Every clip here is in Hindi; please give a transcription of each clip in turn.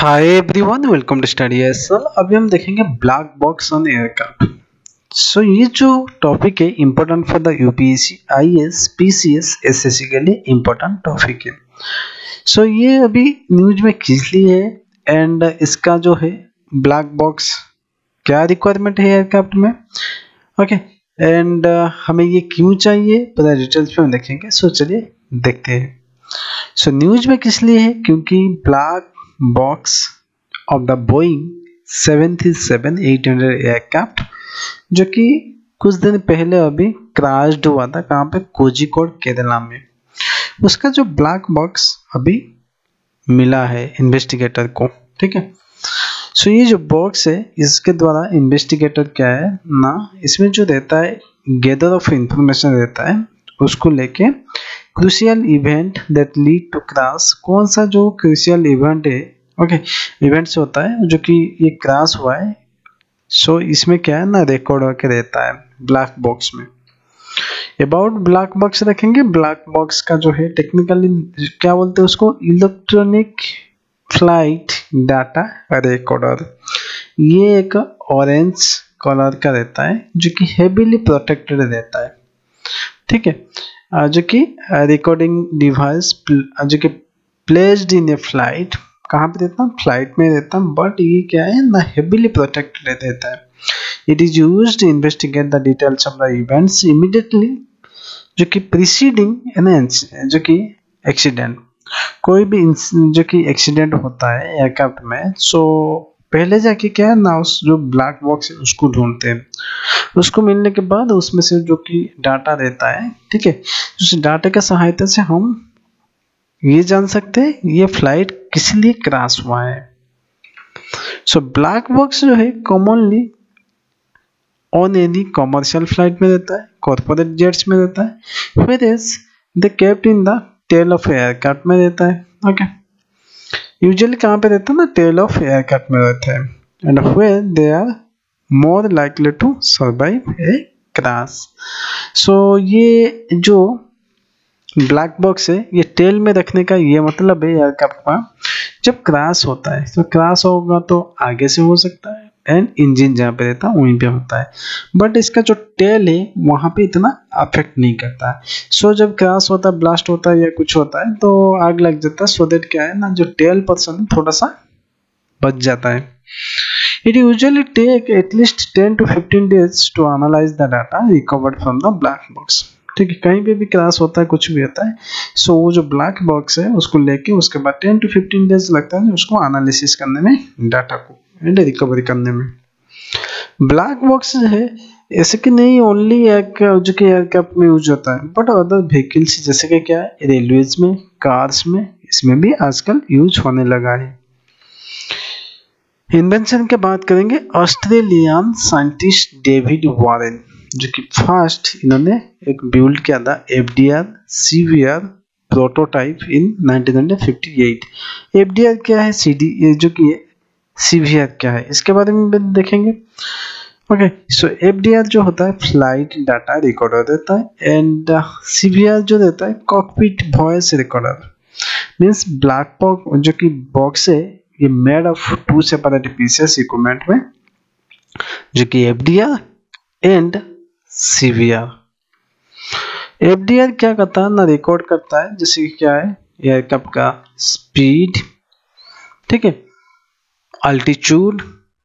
Hi everyone, welcome to study SL. अभी हम देखेंगे black box on aircraft. So ये जो टॉपिक है important for the UPSC, IAS, PCS, SSC के लिए इम्पोर्टेंट टॉपिक है। सो ये अभी न्यूज में किस लिए है एंड इसका जो है ब्लैक बॉक्स क्या रिक्वायरमेंट है एयरक्राफ्ट में, ओके एंड हमें ये क्यों चाहिए पूरा डिटेल्स में देखेंगे। सो चलिए देखते हैं। सो न्यूज में किस लिए है, क्योंकि black box of the Boeing 737-800 aircraft जो कि कुछ दिन पहले अभी क्रैश्ड हुआ था, कहाँ पे, कोझिकोड केरला में, उसका जो ब्लैक बॉक्स अभी मिला है इन्वेस्टिगेटर को। ठीक है, सो ये जो बॉक्स है इसके द्वारा इन्वेस्टिगेटर क्या है ना, इसमें जो रहता है गैदर ऑफ इंफॉर्मेशन रहता है, उसको लेके crucial event that lead to crash, कौन सा जो क्रूशियल इवेंट है, ओके इवेंट से होता है जो कि ये क्रैश हुआ है। सो इसमें क्या है ना, रिकॉर्ड होकर रहता है ब्लैक बॉक्स में। अबाउट ब्लैक बॉक्स रखेंगे। ब्लैक बॉक्स का जो है टेक्निकली क्या बोलते हैं उसको, इलेक्ट्रॉनिक फ्लाइट डाटा रिकॉर्डर। ये एक ऑरेंज कलर का रहता है जो कि हेवीली प्रोटेक्टेड रहता है। ठीक है, जो कि रिकॉर्डिंग डिवाइस जो कि प्लेस्ड इन ए फ्लाइट, कहाँ पे रहता है, फ्लाइट में रहता है, बट ये क्या है ना, हेवीली प्रोटेक्टेड रहता है। It is used to investigate the details of the events immediately जो कि प्रीसीडिंग जो कि एक्सीडेंट, कोई भी जो कि एक्सीडेंट होता है एयरक्राफ्ट में, सो पहले जाके क्या है ना, उस जो ब्लैक बॉक्स है उसको ढूंढते हैं। उसको मिलने के बाद उसमें से जो कि डाटा रहता है, ठीक है, उस डाटा की सहायता से हम ये जान सकते हैं ये फ्लाइट किस लिए क्रैश हुआ है। सो ब्लैक बॉक्स जो है commonly on any commercial flight में रहता है, कॉर्पोरेट जेट्स में रहता है, फिर they kept in the tail of aircraft में रहता है। ओके, यूजुअली कहाँ पे रहता है ना, टेल ऑफ एयरक्राफ्ट में रहता है, and where they are more likely to survive a crash. So ये जो ब्लैक बॉक्स है ये टेल में रखने का ये मतलब है एयरक्राफ्ट का, जब क्रैश होता है तो क्रैश होगा तो आगे से हो सकता है एंड इंजन जहाँ पे रहता है वहीं पे होता है, बट इसका जो टेल है वहाँ पे इतना अफेक्ट नहीं करता है। सो जब क्रैश होता है, ब्लास्ट होता है या कुछ होता है तो आग लग जाता है, सो दैट क्या है ना, जो टेल पर्सन थोड़ा सा बच जाता है। It usually take at least 10 to 15 days to analyze the data recovered from the black box। ठीक है, कहीं पे भी क्रैश होता है, कुछ भी होता है, सो वो जो ब्लैक बॉक्स है उसको लेके उसके बाद 10 to 15 डेज लगता है उसको एनालिसिस करने में, डाटा को एंड रिकवरी करने में। ब्लैक बॉक्स है ऐसे कि नहीं ओनली जो कि एयरक्राफ्ट में यूज होता है, बट अदर व्हीकल्स जैसे कि क्या है, रेलवेज में, कार्स में, इसमें भी आजकल यूज होने लगा है। इन्वेंशन की बात करेंगे, ऑस्ट्रेलियन साइंटिस्ट डेविड वॉरेन जो कि फर्स्ट इन्होंने एक बिल्ड किया था FDR CVR prototype in 1958। FDR क्या है, सीडी जो कि सीवीआर क्या है, इसके बारे में देखेंगे। ओके, सो एफडीआर जो होता है फ्लाइट डाटा रिकॉर्डर रहता है, एंड सीवीआर जो रहता है cockpit voice recorder. Means black box जो कि बॉक्स है ये made of 2 separate pieces equipment में, जो कि एफडीआर एंड सीवीआर। एफडीआर क्या करता है ना, रिकॉर्ड करता है जैसे कि क्या है, एयरक्राफ्ट का स्पीड, ठीक है, अल्टीट्यूड,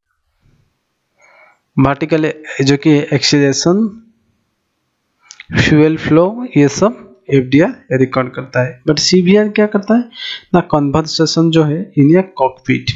वर्टिकल जो कि एक्सीलरेशन, फ्यूल फ्लो, ये सब एफडीआर रिकॉर्ड करता है। बट सीवीआर क्या करता है ना, कन्वर्सेशन जो है इन ए कॉकपिट।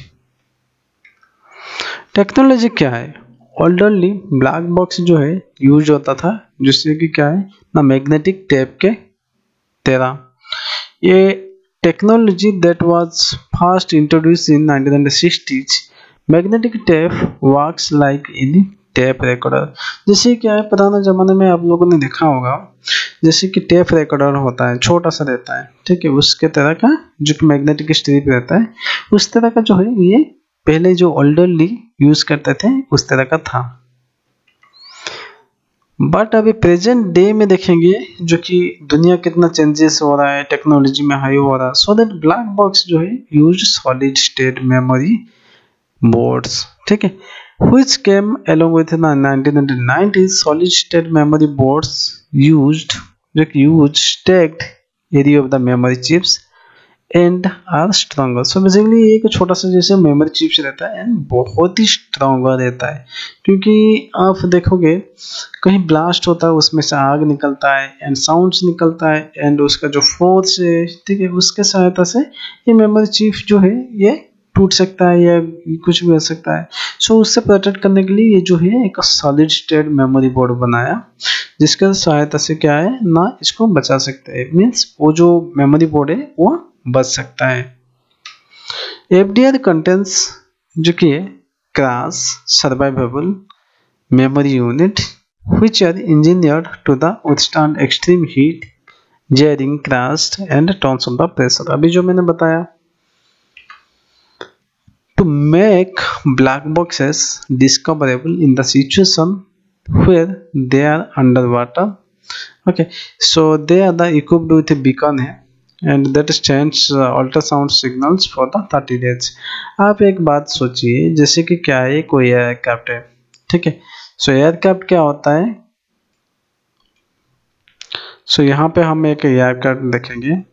टेक्नोलॉजी क्या है, ऑल्डरली ब्लैक बॉक्स जो है यूज होता था जिससे कि क्या है ना, मैग्नेटिक टेप के तरह। ये technology that was first introduced in 1960s। Magnetic tape works like in tape recorder. जैसे क्या है, पुराने जमाने में आप लोगों ने देखा होगा जैसे कि टेप रिकॉर्डर होता है, छोटा सा रहता है, ठीक है, उसके तरह का जो कि मैग्नेटिक स्ट्रिप रहता है, उस तरह का जो है ये पहले जो ओल्डरली यूज करते थे उस तरह का था। बट अभी प्रेजेंट डे में देखेंगे जो कि दुनिया कितना चेंजेस हो रहा है, टेक्नोलॉजी में हाई हो रहा है, सो दैट ब्लैक बॉक्स जो है use solid state memory boards, ठीक है, which came along with the 1990s solid state memory boards used जो कि use stacked area of the memory chips and are stronger। so basically एक छोटा सा जैसे मेमोरी चिप्स रहता है एंड बहुत ही स्ट्रॉन्गर रहता है, क्योंकि आप देखोगे कहीं ब्लास्ट होता है उसमें से आग निकलता है एंड साउंड्स निकलता है एंड उसका जो फोर्स है, ठीक है, उसके सहायता से ये मेमोरी चिप जो है ये टूट सकता है या कुछ भी हो सकता है। सो उससे प्रोटेक्ट करने के लिए ये जो है एक सॉलिड स्टेट मेमोरी बोर्ड बनाया, जिसके सहायता से क्या है ना इसको बचा सकते हैं, मीन्स वो जो मेमोरी बोर्ड है वो बच सकता है। FDR कंटेंट्स जो कि है crash survivable memory unit which are engineered to the withstand extreme heat, jarring, crash and tons of the pressure। अभी जो मैंने बताया to make black boxes discoverable in the situation where they are underwater। okay, so they are the equipped with a beacon है and that sends ultrasound signals for the 30 days। आप एक बात सोचिए जैसे कि क्या है कोई एयरक्राफ्ट है, ठीक है, सो एयरक्राफ्ट क्या होता है, सो यहाँ पे हम एक एयरक्राफ्ट देखेंगे,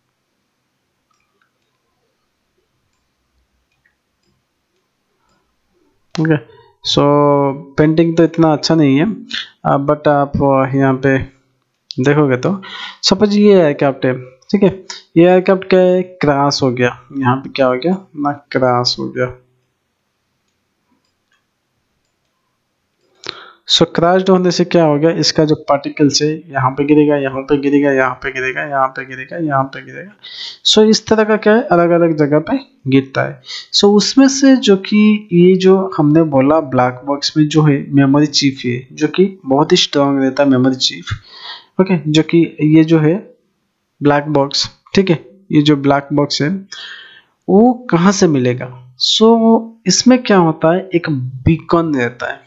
ओके, सो पेंटिंग तो इतना अच्छा नहीं है बट आप यहाँ पे देखोगे तो सपोज ये एयरक्राफ्ट है, ठीक है, ये एयरक्राफ्ट क्या है क्रैश हो गया, यहाँ पे क्या हो गया ना क्रैश हो गया। सो क्रैश्ड होने से क्या हो गया, इसका जो पार्टिकल्स है यहाँ पे गिरेगा, यहाँ पे गिरेगा, यहाँ पे गिरेगा, यहाँ पे गिरेगा, यहाँ पे गिरेगा। सो इस तरह का क्या है अलग अलग जगह पे गिरता है। सो उसमें से जो कि ये जो हमने बोला ब्लैक बॉक्स में जो है मेमोरी चिप है जो कि बहुत ही स्ट्रांग रहता है मेमोरी चिप, ओके, जो कि ये जो है ब्लैक बॉक्स, ठीक है, ये जो ब्लैक बॉक्स है वो कहाँ से मिलेगा। सो इसमें क्या होता है एक बीकन रहता है,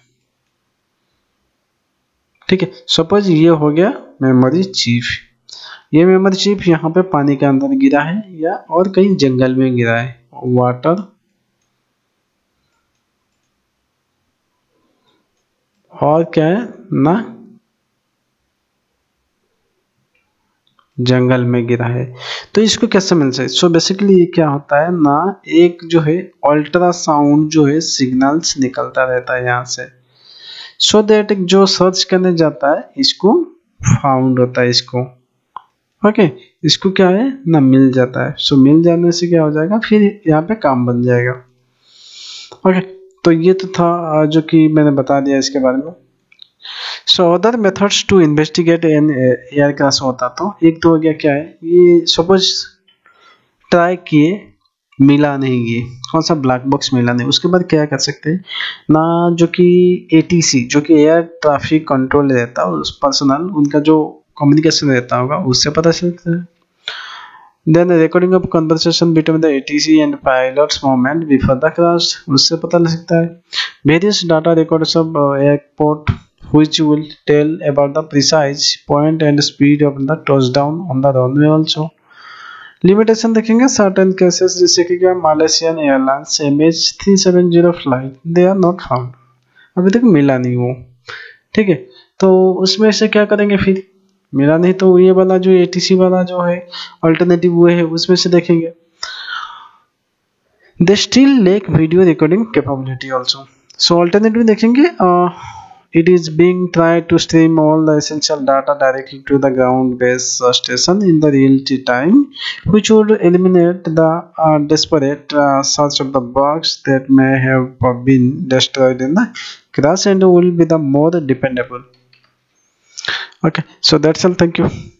ठीक है, सपोज ये हो गया मेमोरी चिप, ये मेमोरी चिप यहाँ पे पानी के अंदर गिरा है या और कहीं जंगल में गिरा है, वाटर और क्या है ना जंगल में गिरा है, तो इसको कैसे मिल सकता है। सो बेसिकली ये क्या होता है ना एक जो है अल्ट्रासाउंड जो है सिग्नल्स निकलता रहता है यहाँ से, सो दैट जो सर्च करने जाता है इसको फाउंड होता है, इसको ओके, इसको क्या है ना मिल जाता है। सो मिल जाने से क्या हो जाएगा फिर यहाँ पे काम बन जाएगा। ओके, तो ये तो था जो कि मैंने बता दिया इसके बारे में। So other methods to investigate an air crash होता तो एक तो हो गया क्या है, ये सपोज ट्राई किए मिला नहीं, ये कौन सा ब्लैक बॉक्स मिला नहीं, उसके बाद क्या कर सकते हैं ना जो कि ATC जो कि एयर ट्रैफिक कंट्रोल रहता है उस पर्सनल उनका जो कम्युनिकेशन रहता होगा उससे पता चलता है। Then recording of conversation between the ATC and pilots moment before the crash, उससे पता लग सकता है। Various data records of airport which will tell about the precise point and speed of the touchdown on the runway also। Limitation देखेंगे सर्टेन केसेस जैसे कि क्या Malaysian Airlines MH370 flight they are not found, अभी तक मिला नहीं वो, ठीक है, तो उसमें से क्या करेंगे फिर मिला नहीं तो ये वाला जो ATC वाला जो है अल्टरनेटिव वे है उसमें से देखेंगे। They still lack video recording capability also. So alternative देखेंगे it is being tried to stream all the essential data directly to the ground-based station in the real time, which would eliminate the desperate search of the bugs that may have been destroyed in the crash and will be the more dependable। Okay, so that's all. Thank you.